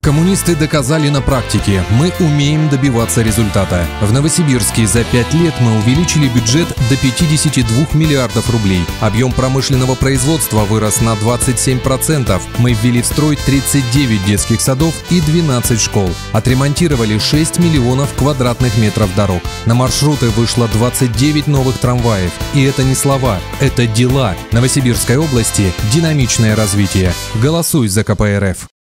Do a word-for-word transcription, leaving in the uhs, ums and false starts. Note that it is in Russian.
Коммунисты доказали на практике, мы умеем добиваться результата. В Новосибирске за пять лет мы увеличили бюджет до пятидесяти двух миллиардов рублей. Объем промышленного производства вырос на двадцать семь процентов. Мы ввели в строй тридцать девять детских садов и двенадцать школ. Отремонтировали шесть миллионов квадратных метров дорог. На маршруты вышло двадцать девять новых трамваев. И это не слова, это дела. Новосибирской области динамичное развитие. Голосуй за ка пэ эр эф.